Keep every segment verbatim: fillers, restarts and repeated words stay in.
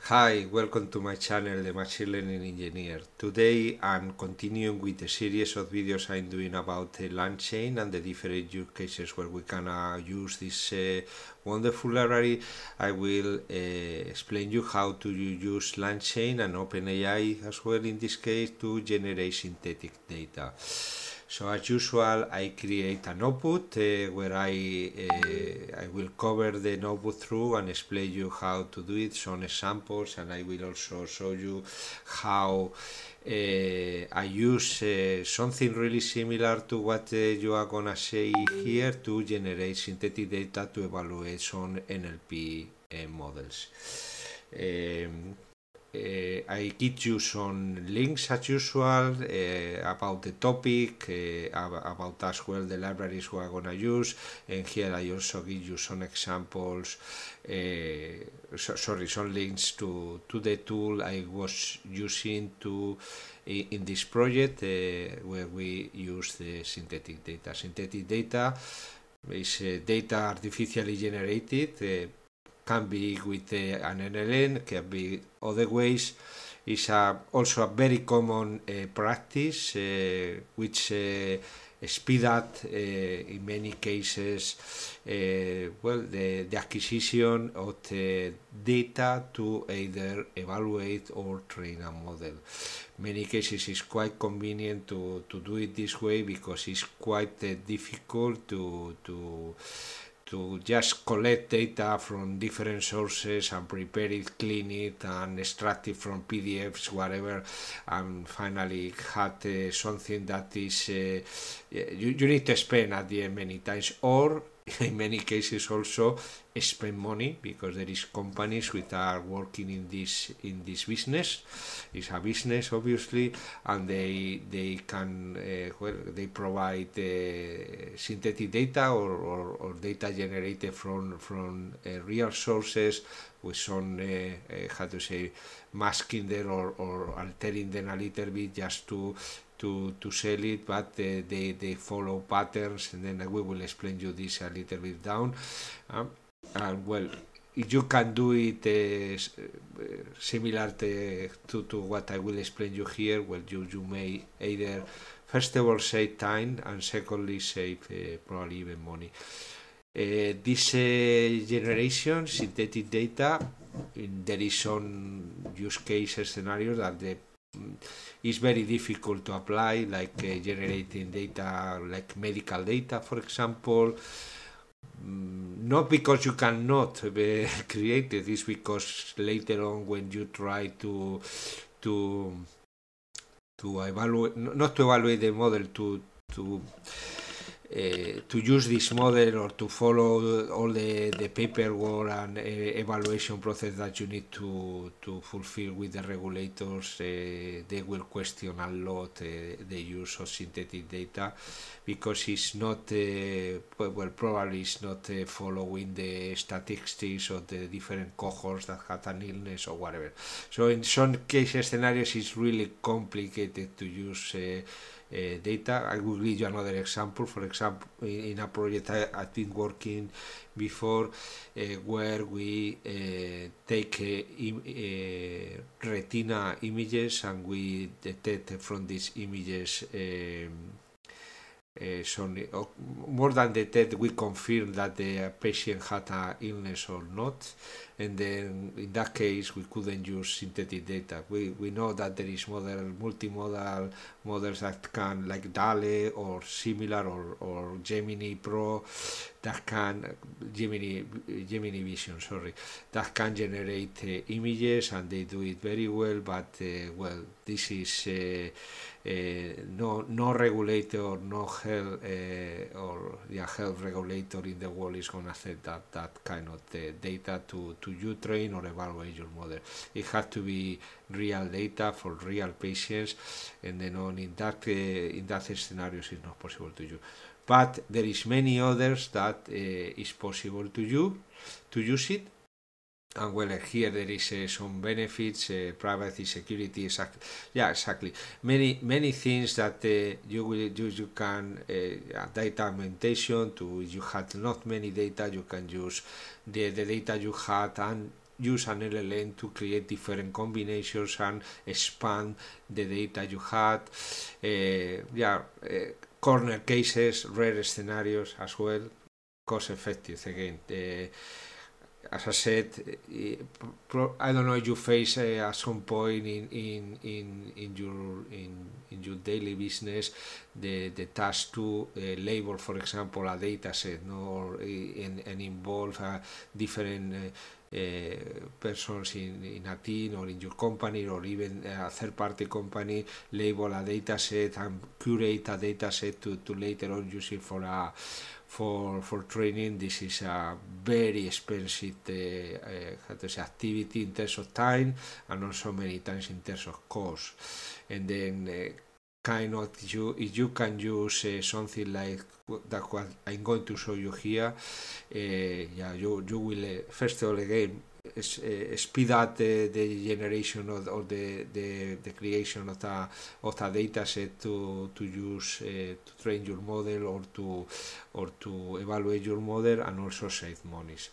Hi, welcome to my channel, The Machine Learning Engineer. Today I'm continuing with a series of videos I'm doing about the LangChain and the different use cases where we can uh, use this uh, wonderful library. I will uh, explain you how to use LangChain and OpenAI as well in this case to generate synthetic data. So as usual, I create a notebook uh, where I uh, I will cover the notebook through and explain you how to do it, some examples, and I will also show you how uh, I use uh, something really similar to what uh, you are gonna see here to generate synthetic data to evaluate some N L P uh, models. Um, uh, I give you some links as usual uh, about the topic, uh, about as well the libraries we are going to use, and here I also give you some examples, uh, so, sorry, some links to, to the tool I was using to in this project uh, where we use the synthetic data. Synthetic data is uh, data artificially generated. Uh, can be with uh, an N L N, can be other ways. It's a, also a very common uh, practice uh, which uh, speed up uh, in many cases uh, well the, the acquisition of the data to either evaluate or train a model. Many cases it's quite convenient to, to do it this way because it's quite uh, difficult to to to just collect data from different sources and prepare it, clean it, and extract it from P D Fs, whatever, and finally had uh, something that is uh, you, you need to spend at the end many times, or in many cases also spend money because there is companies which are working in this in this business. It's a business obviously, and they they can uh, well they provide uh, synthetic data or, or, or data generated from from uh, real sources with some uh, uh, how to say masking them or, or altering them a little bit just to to to sell it, but uh, they they follow patterns, and then we will explain you this a little bit down. Um, and well, if you can do it uh, similar to, to to what I will explain you here, well, you you may either first of all save time and secondly save uh, probably even money. Uh, this uh, generation synthetic data, in, there is some use cases scenarios that the it's very difficult to apply, like uh, generating data like medical data, for example. Mm, not because you cannot uh, create it, it's because later on when you try to to to evaluate, not to evaluate the model, to to Uh, to use this model or to follow all the, the paperwork and uh, evaluation process that you need to, to fulfill with the regulators, uh, they will question a lot uh, the use of synthetic data because it's not, uh, well, probably it's not uh, following the statistics of the different cohorts that have an illness or whatever. So in some cases, scenarios, it's really complicated to use uh, Uh, data. I will give you another example. For example, in a project I, I've been working before uh, where we uh, take uh, im uh, retina images and we detect from these images um, uh, some, uh, more than detect, we confirm that the patient had an illness or not, and then in that case we couldn't use synthetic data. We, we know that there is model, multimodal models that can, like DALE or similar, or, or Gemini Pro, that can, Gemini, Gemini Vision, sorry, that can generate uh, images, and they do it very well, but uh, well, this is uh, uh, no no regulator, no health uh, or yeah, health regulator in the world is going to set that that kind of uh, data to to you train or evaluate your model. It has to be real data for real patients, and then on in that uh, in that scenarios it's not possible to use. But there is many others that uh, is possible to you to use it. And well, here there is uh, some benefits, uh, privacy, security, exactly. Yeah, exactly. Many many things that uh, you will you, you can uh, data augmentation. To if you had not many data, you can use the, the data you had and use an L L M to create different combinations and expand the data you had. Uh, yeah, uh, corner cases, rare scenarios as well, cost effective again. Uh, as I said, I don't know if you face uh, at some point in in in, in your in, in your daily business the the task to uh, label, for example, a data set, no, or in, and involve uh, different uh, uh, persons in, in a team or in your company, or even a third-party company, label a data set and curate a data set to, to later on use it for a For, for training. This is a very expensive uh, uh, how to say, activity in terms of time, and also many times in terms of cost. And then uh, kind of you, if you can use uh, something like that what I'm going to show you here, uh, yeah, you, you will uh, first of all again is, uh, speed up the, the generation of, of the, the the creation of the of a data set to to use uh, to train your model or to or to evaluate your model, and also save monies.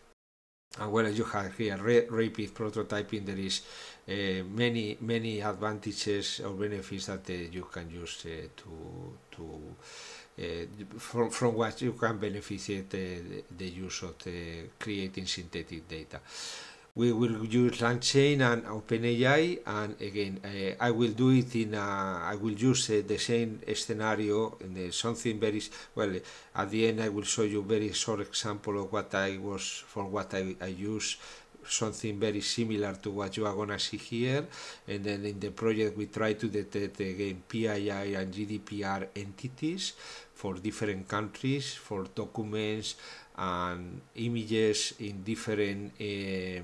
And well, as you have here rapid prototyping, there is uh, many many advantages or benefits that uh, you can use uh, to to Uh, from, from what you can benefit uh, the, the use of the creating synthetic data. We will use LangChain and OpenAI, and again uh, I will do it in a, I will use uh, the same scenario in the, something very well. At the end I will show you very short example of what I was for what I, I use, something very similar to what you are gonna see here. And then in the project we try to detect again P I I and G D P R entities for different countries, for documents and images in different uh,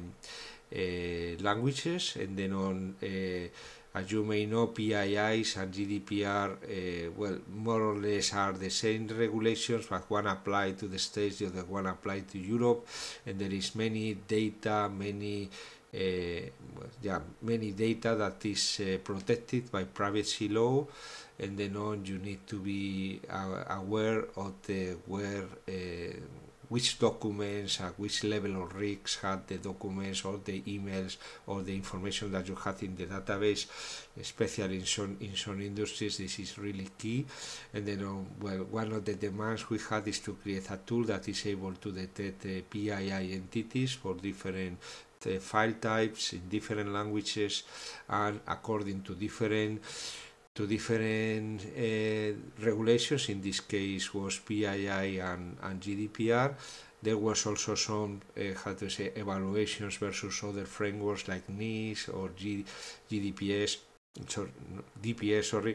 uh, languages. And then on uh, as you may know, P I Is and G D P R, uh, well, more or less are the same regulations, but one applied to the States, the other one applied to Europe, and there is many data, many, uh, yeah, many data that is uh, protected by privacy law, and then on you need to be uh, aware of the where. Uh, which documents at which level of risks had the documents or the emails or the information that you had in the database, especially in some in some industries. This is really key. And then um, well, one of the demands we had is to create a tool that is able to detect uh, P I I entities for different uh, file types in different languages and according to different to different uh, regulations. In this case was P I I and, and G D P R. There was also some uh, how to say evaluations versus other frameworks like NIST or G, GDPS, sorry, D P S, sorry.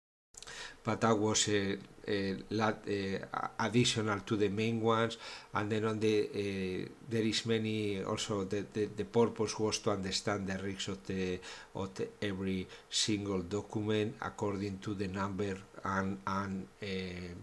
But that was uh, uh, uh, additional to the main ones. And then on the uh, there is many also the, the, the purpose was to understand the risks of the of the every single document according to the number and and uh,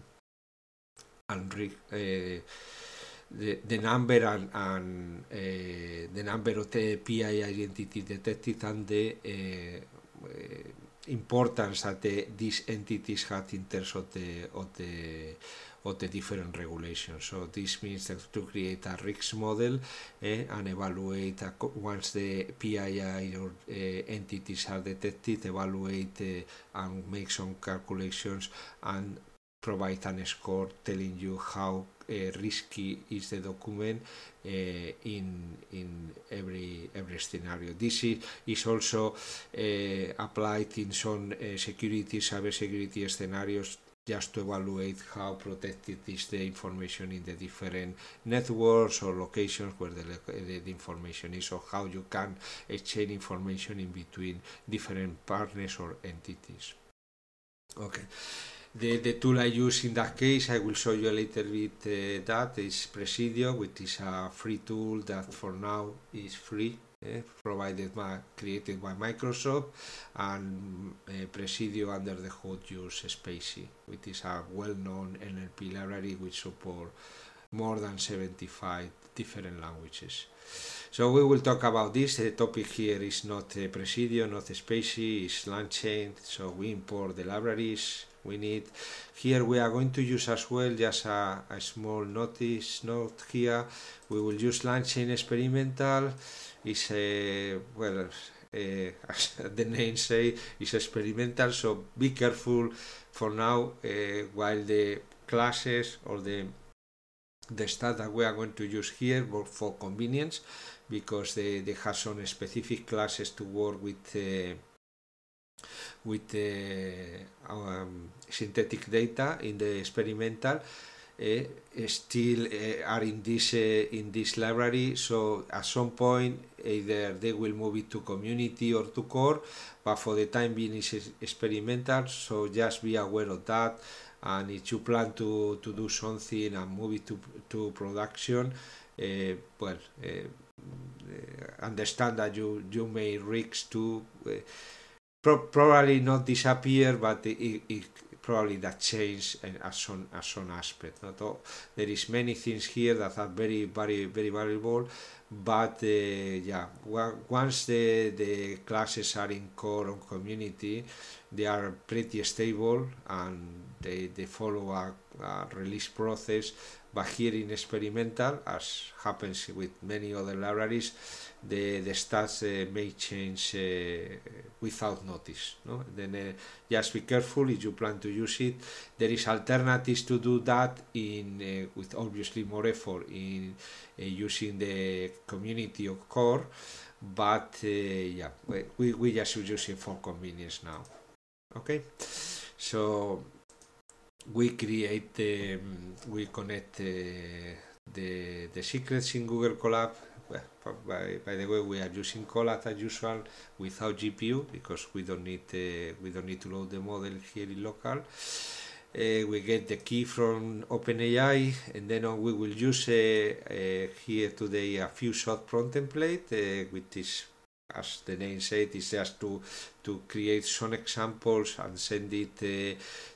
and uh, the, the number and, and uh, the number of the P I I identity detected and the uh, uh, importance that the, these entities had in terms of the of the of the different regulations. So this means that to create a risk model eh, and evaluate a, once the P I I or uh, entities are detected, evaluate uh, and make some calculations and provide a score telling you how uh, risky is the document uh, in in every every scenario. This is, is also uh, applied in some uh, security, cyber security scenarios, just to evaluate how protected is the information in the different networks or locations where the, the, the information is, or how you can exchange information in between different partners or entities. Okay. The, the tool I use in that case, I will show you a little bit uh, that is Presidio, which is a free tool that for now is free, eh, provided by, created by Microsoft, and uh, Presidio under the hood use Spacie, which is a well-known N L P library which support more than seventy-five different languages. So we will talk about this. The topic here is not uh, Presidio, not Spacie, it's LangChain. So we import the libraries, We need, here we are going to use as well, just a, a small notice note here, we will use LangChain experimental. Is a, well, uh, as the name say, is experimental, so be careful for now uh, while the classes or the the stuff that we are going to use here for convenience, because they, they have some specific classes to work with uh, with uh, um, synthetic data in the experimental. Uh, still uh, are in this uh, in this library, so at some point either they will move it to community or to core, but for the time being it's experimental, so just be aware of that. And if you plan to, to do something and move it to, to production, uh, well, uh, uh, understand that you, you may risk to uh, pro probably not disappear, but it, it probably that change as some as some aspect. Not all, there is many things here that are very very very valuable, but uh, yeah, once the the classes are in core or community, they are pretty stable and they they follow a, a release process. But here in experimental, as happens with many other libraries, the, the stats uh, may change uh, without notice. No? Then uh, just be careful if you plan to use it. There is alternatives to do that in uh, with obviously more effort in uh, using the community or core, but uh, yeah, we, we just use it for convenience now. Okay, so we create, um, we connect uh, the, the secrets in Google Colab. Well, by, by the way, we are using Colab as usual without G P U, because we don't need uh, we don't need to load the model here in local. Uh, we get the key from OpenAI, and then uh, we will use uh, uh, here today a few shot prompt template, uh, which is, as the name said, is just to to create some examples and send it uh,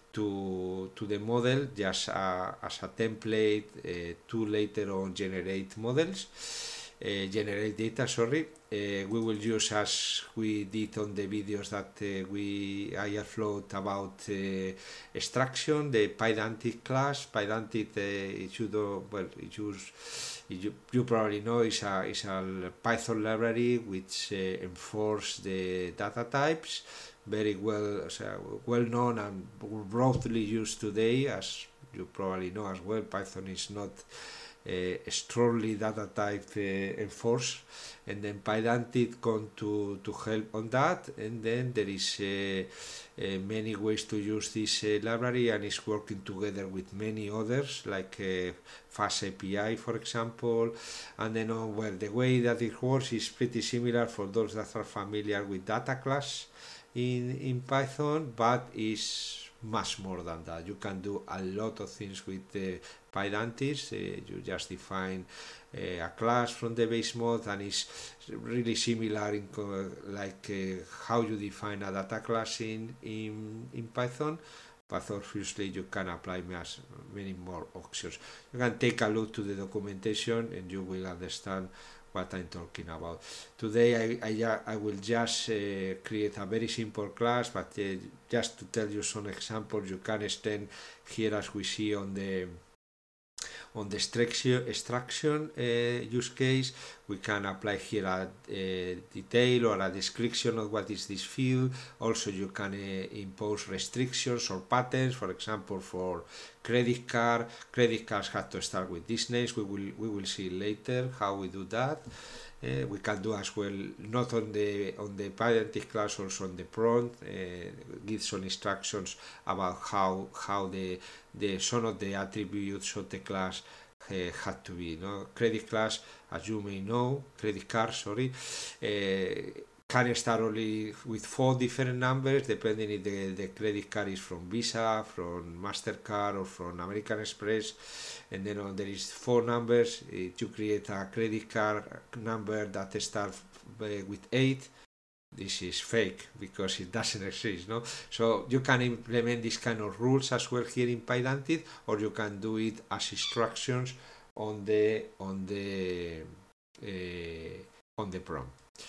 to to the model just uh, as a template uh, to later on generate models, uh, generate data. Sorry, uh, we will use, as we did on the videos that uh, we I upload about uh, extraction, the Pydantic class. Pydantic, uh, if you do well, if you You, you probably know is a, is a Python library which uh, enforces the data types, very well uh, well known and broadly used today. As you probably know as well, Python is not uh, strongly data type uh, enforced, and then Pydantic come to, to help on that. And then there is uh, uh, many ways to use this uh, library, and it's working together with many others like uh, FastAPI, for example. And then uh, well, the way that it works is pretty similar for those that are familiar with data class in, in Python, but is much more than that. You can do a lot of things with uh, Pydantic. Uh, you just define uh, a class from the base mode, and it's really similar in like uh, how you define a data class in, in, in Python, but obviously you can apply many more options. You can take a look to the documentation and you will understand what I'm talking about. Today I, I, I will just uh, create a very simple class, but uh, just to tell you some examples, you can extend here, as we see on the on the extraction, extraction uh, use case. We can apply here a, a detail or a description of what is this field. Also, you can uh, impose restrictions or patterns. For example, for credit card, credit cards have to start with these names. We will we will see later how we do that. Uh, we can do as well, not on the on the Pydantic class, also on the prompt, uh, give some instructions about how how the the some of the attributes of the class uh, had to be. No, credit class, as you may know, credit card, sorry, uh, can start only with four different numbers, depending if the, the credit card is from Visa, from MasterCard, or from American Express. And then on, there is four numbers. If you create a credit card number that starts with eight, this is fake because it doesn't exist. No, so you can implement this kind of rules as well here in Pydantic, or you can do it as instructions on the on the uh, on the prompt.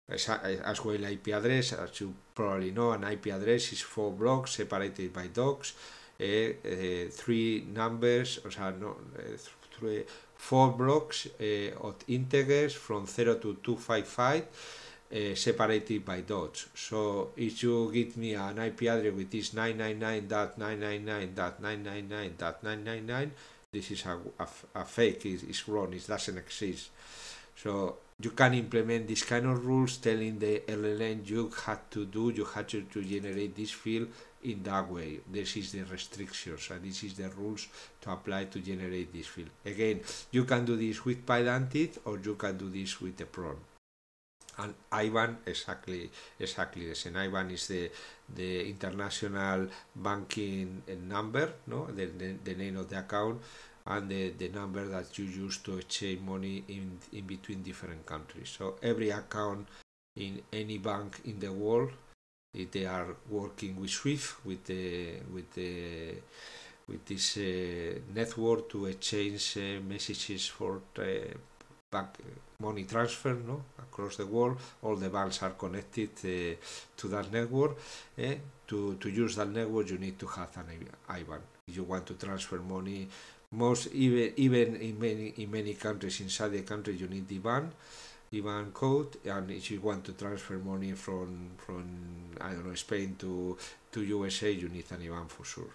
as, as well I P address. As you probably know, an I P address is four blocks separated by dots, uh, uh, three numbers, o sea, no, uh, three, four blocks uh, of integers from zero to two fifty-five. Uh, separated by dots. So if you give me an I P address with this nine ninety-nine dot nine ninety-nine dot nine ninety-nine dot nine ninety-nine, this is a, a, a fake, it's, it's wrong, it doesn't exist. So you can implement this kind of rules telling the L L M you had to do, you had to, to generate this field in that way. This is the restrictions and this is the rules to apply to generate this field. Again, you can do this with Pydantic or you can do this with the prompt. And I B A N exactly exactly the same. I B A N is the the international banking number, no, the, the, the name of the account, and the, the number that you use to exchange money in in between different countries. So every account in any bank in the world, if they are working with SWIFT, with the with the with this uh, network to exchange uh, messages for uh, bank money transfer, no, across the world. All the banks are connected uh, to that network. Eh? To, to use that network, you need to have an I B A N. If you want to transfer money, most even even in many in many countries inside the country, you need the I B A N, I B A N code. And if you want to transfer money from from I don't know Spain to to U S A, you need an I B A N for sure.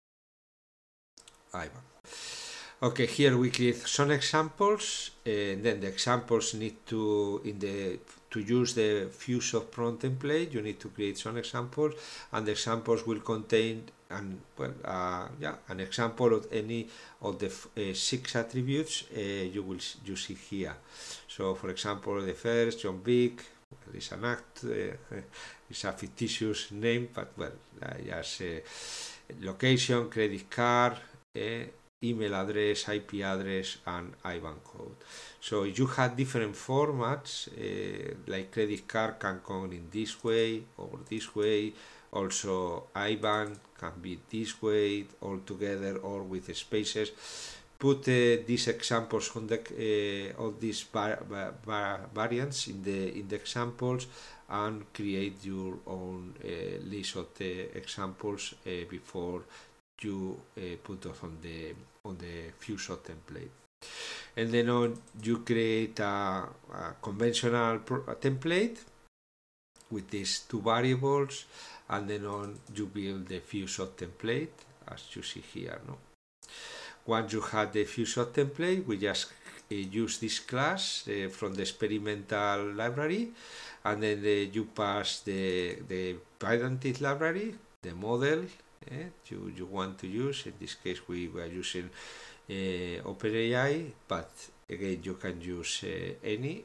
I B A N. Okay, here we create some examples, and then the examples need to, in the to use the Fuseoft prompt template, you need to create some examples, and the examples will contain an well, uh, yeah, an example of any of the uh, six attributes uh, you will you see here. So, for example, the first, John Vick, well, is an act, uh, it's a fictitious name, but well, uh, just uh, location, credit card. Uh, email address, I P address, and I B A N code. So if you have different formats, uh, like credit card can come in this way or this way. Also, I B A N can be this way all together or with spaces. Put uh, these examples on the uh, of these var var variants in the in the examples and create your own uh, list of the examples uh, before you uh, put it on the on the Fuseoft template. And then on you create a, a conventional a template with these two variables, and then on you build the Fuseoft template as you see here. No, once you have the Fuseoft template, we just uh, use this class uh, from the experimental library, and then the, you pass the the Pydantic library, the model Eh, you, you want to use. In this case we were using uh, OpenAI, but again you can use uh, any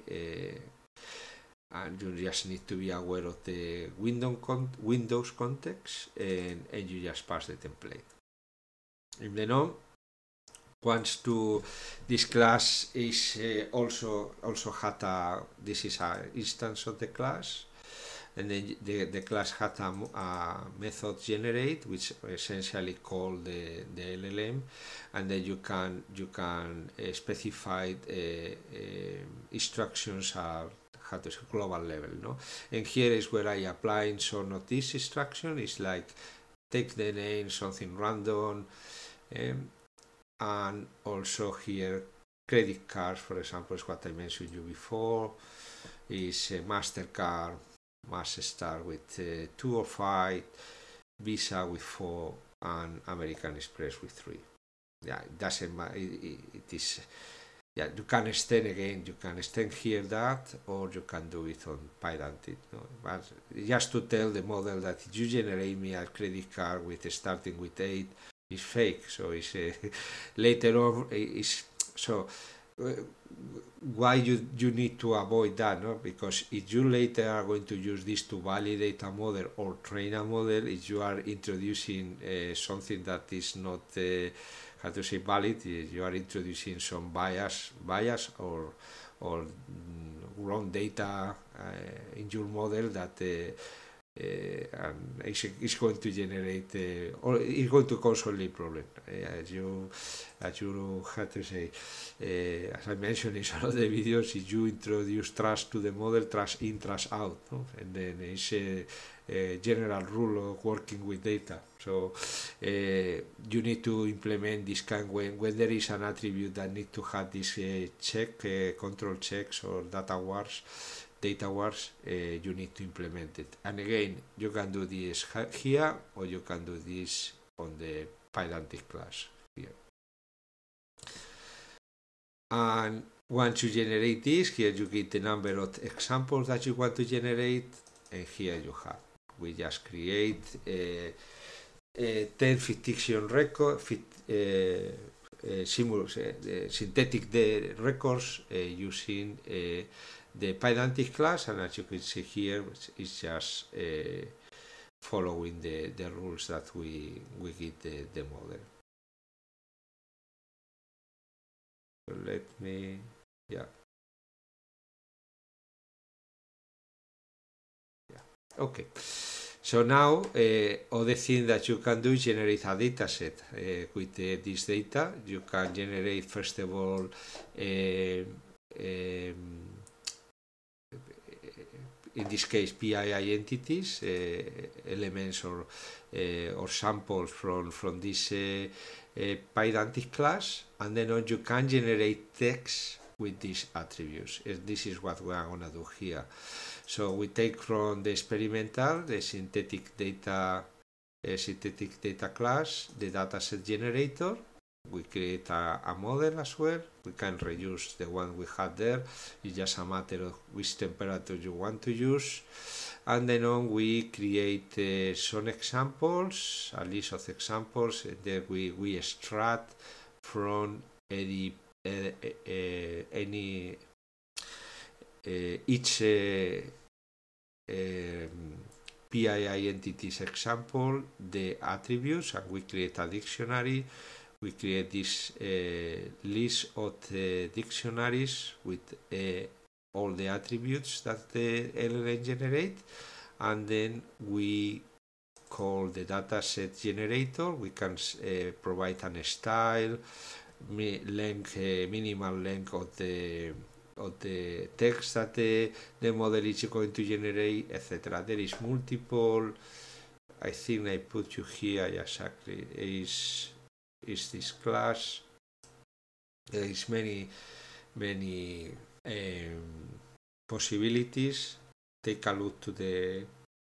uh, and you just need to be aware of the window con Windows context, and, and you just pass the template. In the node, once to this class is uh, also also had a this is an instance of the class. And then the, the class had a, a method generate, which essentially called the, the L L M, and then you can you can uh, specify uh, uh, instructions at how to say, global level. No, and here is where I apply some of these instructions. It's like take the name, something random, um, and also here credit cards, for example, is what I mentioned you before. Is uh, MasterCard. Must start with uh, two or five, Visa with four, and American Express with three. Yeah, it doesn't matter. It, it, it is. Yeah, you can extend again. You can extend here that, or you can do it on Pydantic. No? But just to tell the model that if you generate me a credit card with starting with eight, it's fake. So it's uh, later on. It's so. Uh, why you, you need to avoid that, no? Because if you later are going to use this to validate a model or train a model, if you are introducing uh, something that is not uh, how to say valid, you are introducing some bias bias or or mm, wrong data uh, in your model that uh, uh, and it's, it's going to generate uh, or it's going to cause only problem, uh, as you as you had to say. Uh, as I mentioned in some of the videos, if you introduce trust to the model, trust in, trust out, no? And then it's a, a general rule of working with data. So uh, you need to implement this kind when when there is an attribute that need to have this uh, check, uh, control checks or data wars. Data wars, uh, you need to implement it. And again, you can do this here, or you can do this on the Pydantic class here. And once you generate this, here you get the number of examples that you want to generate, and here you have. We just create uh, uh, ten fictitious record, fit, uh, uh, simul uh, synthetic records uh, using uh, the Pydantic class, and as you can see here, it's just uh, following the, the rules that we, we give the, the model. So let me, yeah. yeah. Okay. So now, uh, other thing that you can do is generate a data set uh, with uh, this data. You can generate, first of all, uh, um, in this case P I I entities, uh, elements or uh, or samples from from this uh, uh, Pydantic class, and then on you can generate text with these attributes. This is what we are going to do here. So we take from the experimental, the synthetic data, uh, synthetic data class, the dataset generator. We create a, a model as well. We can reuse the one we had there. It's just a matter of which temperature you want to use. And then on we create uh, some examples, a list of examples, and then we, we extract from any, uh, uh, any uh, each uh, um, P I I entities example, the attributes, and we create a dictionary. We create this uh, list of the dictionaries with uh, all the attributes that the L L M generate, and then we call the dataset generator. We can uh, provide an style, mi length, uh, minimal length of the of the text that the, the model is going to generate, et cetera. There is multiple. I think I put you here exactly. Is is this class. There is many many um, possibilities. Take a look to the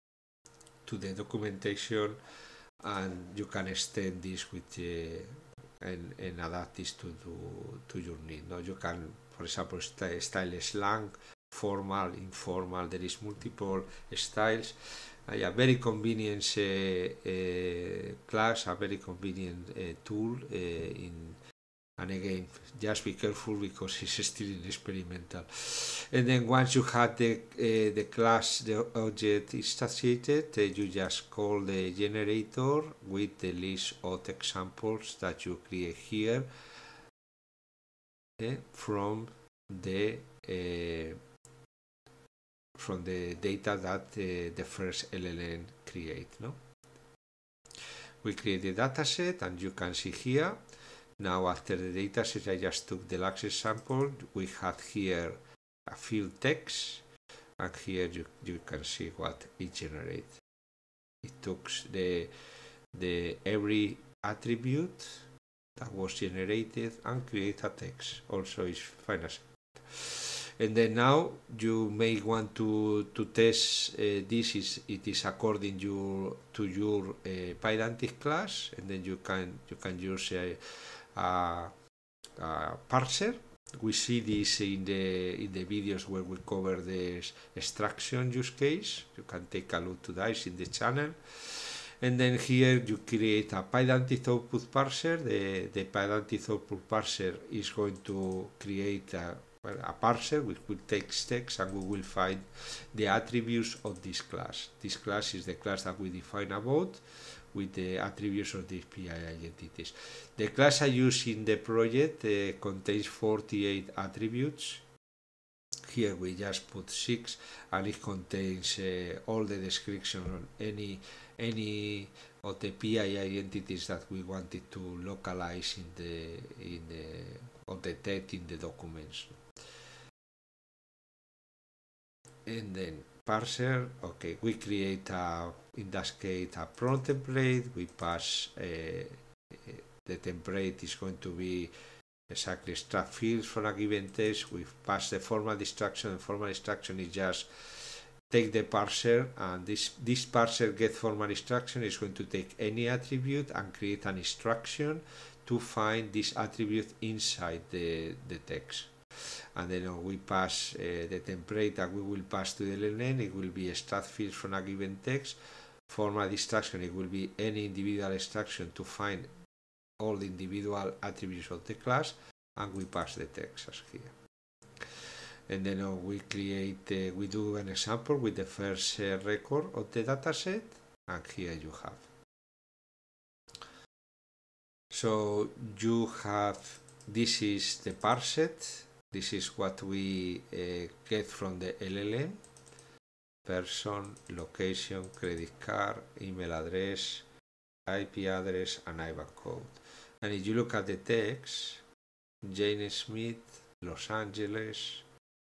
to the documentation, and you can extend this with uh, and, and adapt this to do, to your need. No, you can, for example, st style slang, formal, informal. There is multiple styles. Uh, yeah, very convenient uh, uh, class, a very convenient uh, tool. Uh, in and again, just be careful because it's still in experimental. And then once you have the uh, the class, the object instantiated, uh, you just call the generator with the list of examples that you create here uh, from the uh, from the data that uh, the first L L M create. No, we create the dataset, and you can see here. Now, after the dataset, I just took the last example. We had here a field text, and here you, you can see what it generates. It took the the every attribute that was generated and create a text. Also, is fine as. And then now you may want to to test uh, this is it is according you to your uh, Pydantic class, and then you can you can use a, a, a parser. We see this in the in the videos where we cover the extraction use case. You can take a look to that in the channel. And then here you create a Pydantic output parser. The the Pydantic output parser is going to create a a parser which will take text, and we will find the attributes of this class. This class is the class that we define about with the attributes of these P I I entities. The class I use in the project uh, contains forty-eight attributes. here we just put six, and it contains uh, all the description on any any of the P I I entities that we wanted to localize in the in the of the text in the documents. And then parser, okay, we create a, in that case, a prompt template. We pass uh, the template is going to be exactly extract fields from a given text. We pass the formal instruction. The formal instruction is just take the parser, and this this parser get formal instruction is going to take any attribute and create an instruction to find this attribute inside the, the text. And then uh, we pass uh, the template that we will pass to the L L M. It will be extract fields from a given text. Formal instruction, it will be any individual instruction to find all the individual attributes of the class, and we pass the text as here. And then uh, we create, uh, we do an example with the first uh, record of the dataset, and here you have. So you have, this is the parset. This is what we uh, get from the L L M. Person, location, credit card, email address, I P address, and I B A N code. And if you look at the text, Jane Smith, Los Angeles,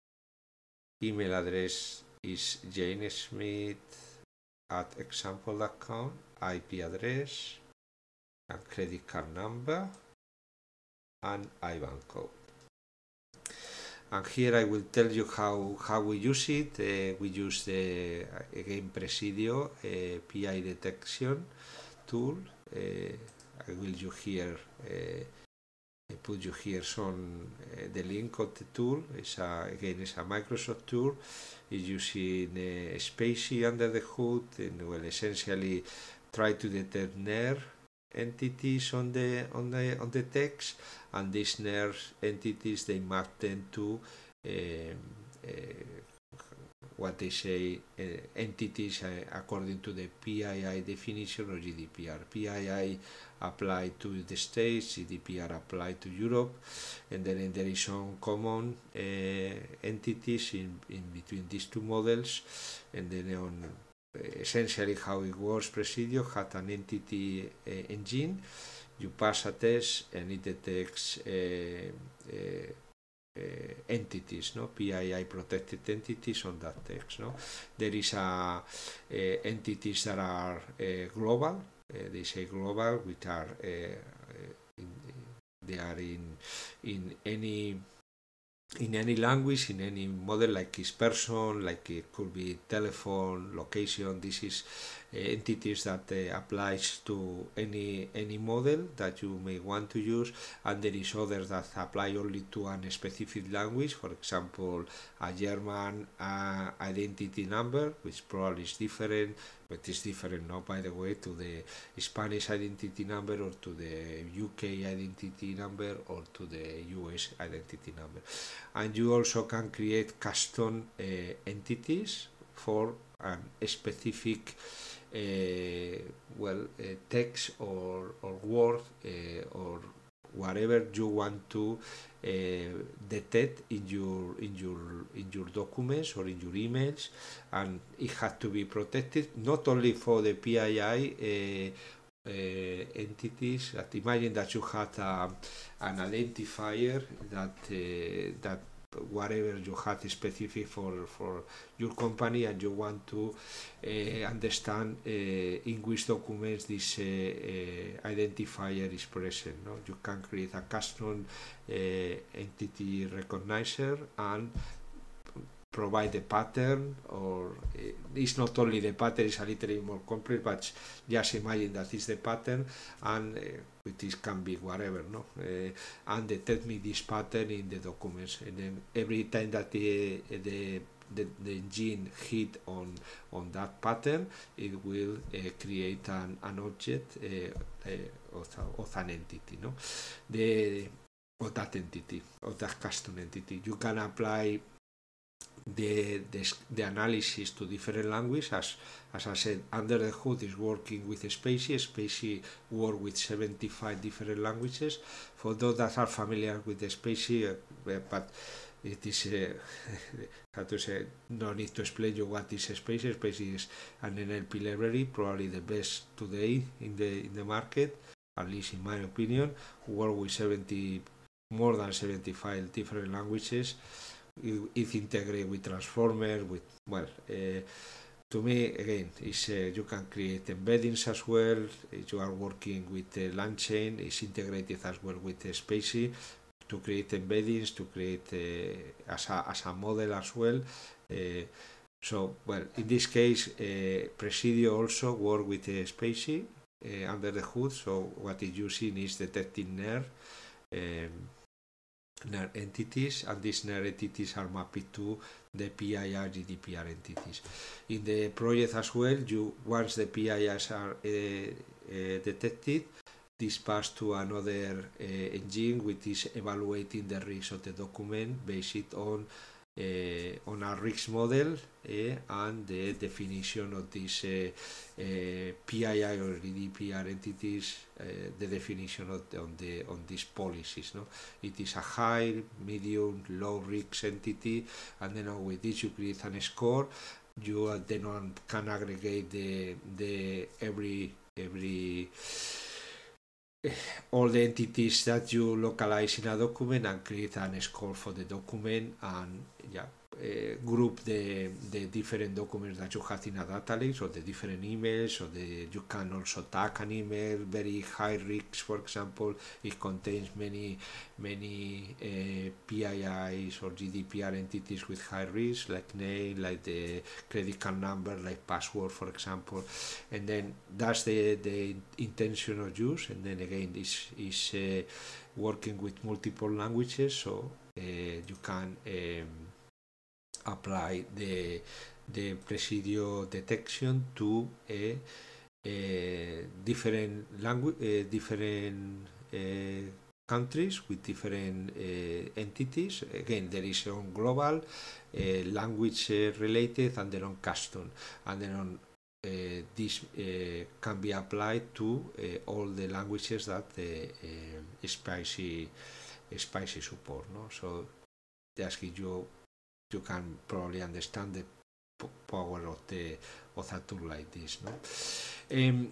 email address is Jane Smith at example dot com, I P address, and credit card number, and I B A N code. And here I will tell you how, how we use it. Uh, we use the, again, Presidio uh, P I detection tool. Uh, I will you here, uh, I put you here some, uh, the link of the tool. It's a, again, it's a Microsoft tool. It's using uh, SPACY under the hood, and well, essentially try to detect N E R entities on the on the on the text, and these N E R entities, they map them to uh, uh, what they say uh, entities uh, according to the P I I definition or G D P R. P I I apply to the States, G D P R apply to Europe, and then there is some common uh, entities in, in between these two models. And then on essentially how it works, Presidio had an entity uh, engine. You pass a test and it detects uh, uh, uh, entities, no P I I protected entities on that text. No, there is a uh, entities that are uh, global. Uh, they say global, which are uh, in, they are in in any. in any language, in any model, like is person, like it could be telephone, location. This is uh, entities that uh, applies to any any model that you may want to use, and there is others that apply only to a specific language. For example, a German uh, identity number, which probably is different, but it's different now, by the way, to the Spanish identity number, or to the U K identity number, or to the U S identity number. And you also can create custom uh, entities for a specific uh, well uh, text or, or word uh, or whatever you want to uh, detect in your in your in your documents or in your emails, and it has to be protected not only for the P I I uh, uh, entities. That imagine that you had a, an identifier that uh, that whatever you had specific for for your company, and you want to uh, understand uh, in which documents this uh, uh, identifier is present. No? You can create a custom uh, entity recognizer and provide the pattern, or uh, it's not only the pattern, it's a little bit more complex, but just imagine that is the pattern, and uh, this can be whatever, no, uh, and detect me this pattern in the documents, and then every time that the the the, the engine hit on on that pattern, it will uh, create an, an object uh, uh, of, of an entity, no, the of that entity, of that custom entity. You can apply The, the, the analysis to different languages. As, as I said, under the hood is working with SPACY. SPACY work with seventy-five different languages. For those that are familiar with the SPACY, uh, but it is uh, how to say, no need to explain you what is Spacy. Spacy is an N L P library, probably the best today in the in the market, at least in my opinion. Work with seventy more than seventy-five different languages. It, it integrates with transformers, with well. Uh, to me, again, is uh, you can create embeddings as well. If you are working with the LangChain, it's integrated as well with the Spacy to create embeddings, to create uh, as, a, as a model as well. Uh, so, well, in this case, uh, Presidio also work with the Spacy uh, under the hood. So what it's using is detecting N E R, um, N E R entities, and these N E R entities are mapped to the P I R G D P R entities. In the project as well, you once the P I Rs are uh, uh, detected, this pass to another uh, engine which is evaluating the risk of the document based on uh, on a risk model uh, and the definition of these uh, uh, P I I or G D P R entities, uh, the definition of the, on the on these policies. No, it is a high, medium, low risk entity, and then with this you create a score. You uh, then on can aggregate the the every every all the entities that you localize in a document and create an score for the document, and yeah, uh, group the the different documents that you have in a data lake, or the different emails, or the you can also tag an email very high risk. For example, it contains many many uh, P I Is or G D P R entities with high risk, like name, like the credit card number, like password, for example. And then that's the the intention of use. And then again, this is uh, working with multiple languages, so uh, you can um, apply the the Presidio detection to a, a different language, uh, different uh, countries with different uh, entities. Again, there is on global, uh, language uh, related, and then on custom, and then on uh, this uh, can be applied to uh, all the languages that the uh, Spacy Spacy support. No, so just give you you can probably understand the power of the of a tool like this. No, um,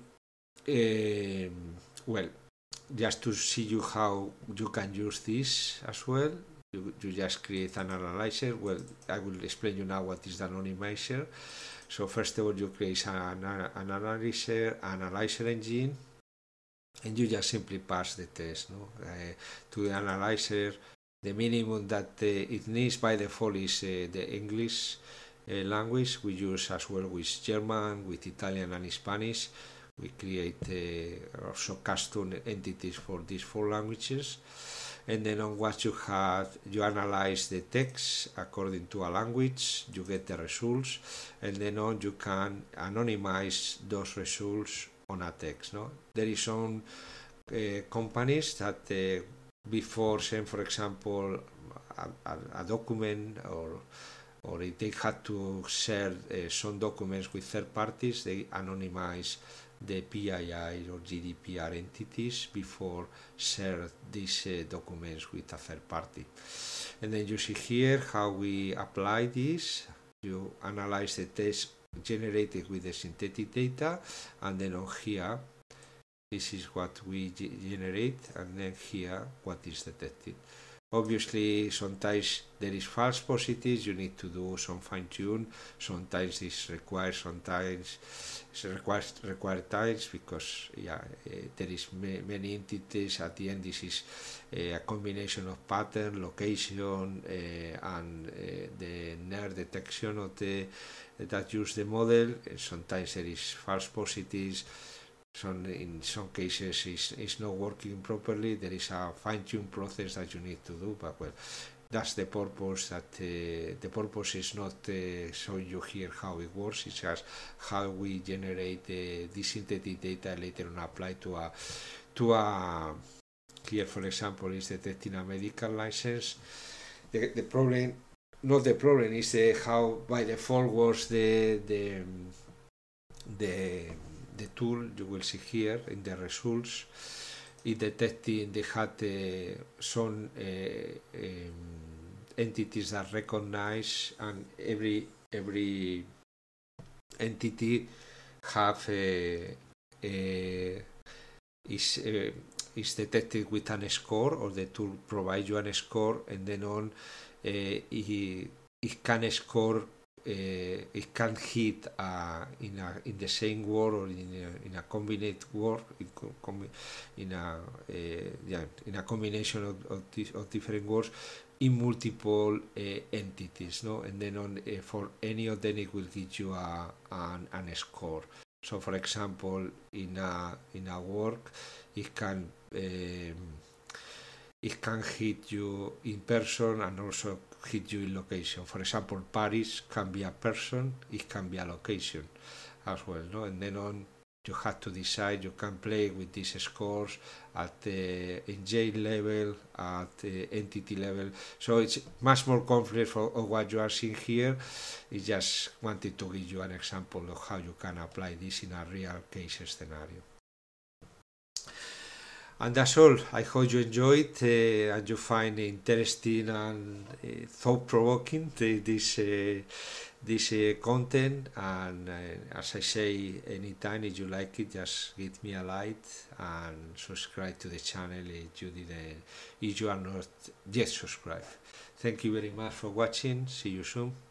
um, well, just to see you how you can use this as well, you, you just create an analyzer. Well, I will explain you now what is the anonymizer. So first of all, you create an, an analyzer, analyzer engine, and you just simply pass the test. No, uh, to the analyzer. The minimum that uh, it needs by default is uh, the English uh, language. We use as well with German, with Italian and Spanish. We create uh, also custom entities for these four languages. And then on what you have, you analyze the text according to a language, you get the results, and then on you can anonymize those results on a text. No, there is some uh, companies that uh, before send, for example, a, a, a document, or or if they had to share uh, some documents with third parties, they anonymize the P I I or G D P R entities before share these uh, documents with a third party. And then you see here how we apply this. You analyze the text generated with the synthetic data, and then on here, this is what we generate, and then here what is detected. Obviously, sometimes there is false positives, you need to do some fine-tune. Sometimes this requires, sometimes it requires required times, because yeah, uh, there is ma many entities. At the end, this is uh, a combination of pattern, location, uh, and uh, the N E R detection of the that use the model. Sometimes there is false positives. Some, in some cases it's, it's not working properly. There is a fine-tune process that you need to do, but well, that's the purpose. That uh, the purpose is not uh, showing you here how it works. It's just how we generate uh, this synthetic data later on applied to a to a here, for example, is detecting a medical license. The, the problem, not the problem, is the how by default was the the the the tool. You will see here in the results, it detected they had uh, some uh, um, entities that recognize, and every every entity have a, a is uh, is detected with an score, or the tool provides you a score, and then on uh, it, it can score, uh, it can hit uh, in a in the same word, or in a, in a combined word, in, in a uh, yeah in a combination of, of, of different words in multiple uh, entities, no, and then on uh, for any of them it will give you a an, an score. So, for example, in a in a work, it can um, it can hit you in person and also hit you in location. For example, Paris can be a person, it can be a location as well, no? And then on, you have to decide. You can play with these scores at the in J level, at the entity level. So it's much more complex for what you are seeing here. I just wanted to give you an example of how you can apply this in a real case scenario. And that's all. I hope you enjoyed uh, and you find interesting and uh, thought-provoking this uh, this uh, content. And uh, as I say, anytime if you like it, just give me a like and subscribe to the channel if you didn't, if you are not yet subscribed. Thank you very much for watching. See you soon.